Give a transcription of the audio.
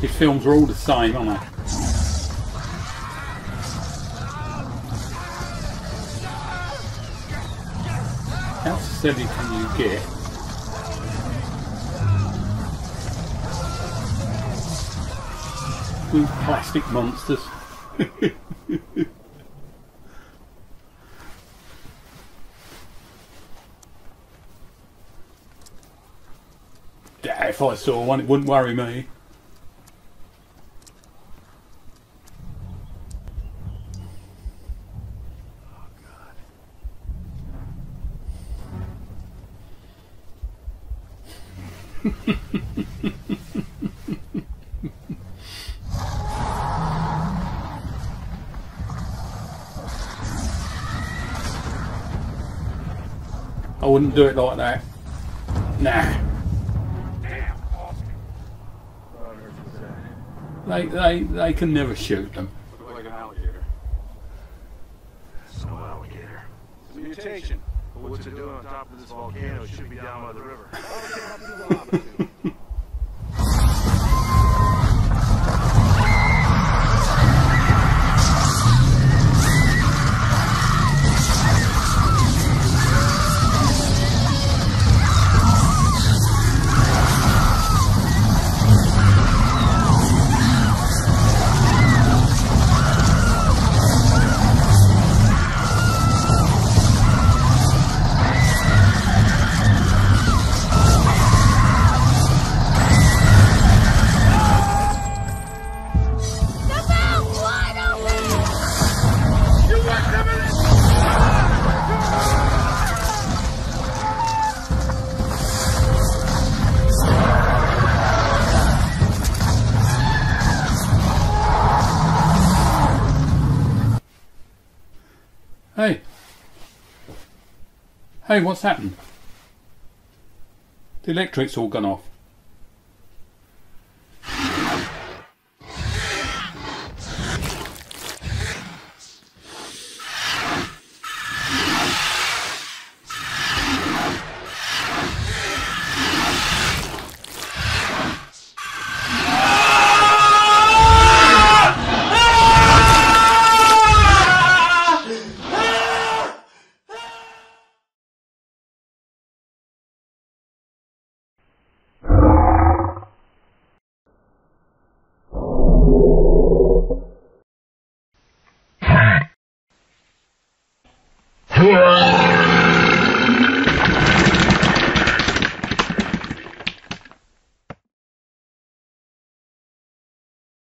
His films are all the same, aren't they? How silly can you get? These plastic monsters. Yeah, if I saw one, it wouldn't worry me. I wouldn't do it like that. Nah. They can never shoot them. Look like an alligator. Snow alligator. It's a mutation. But what's it doing on top of this volcano? It should be down by the river. Hey, what's happened? The electric's all gone off.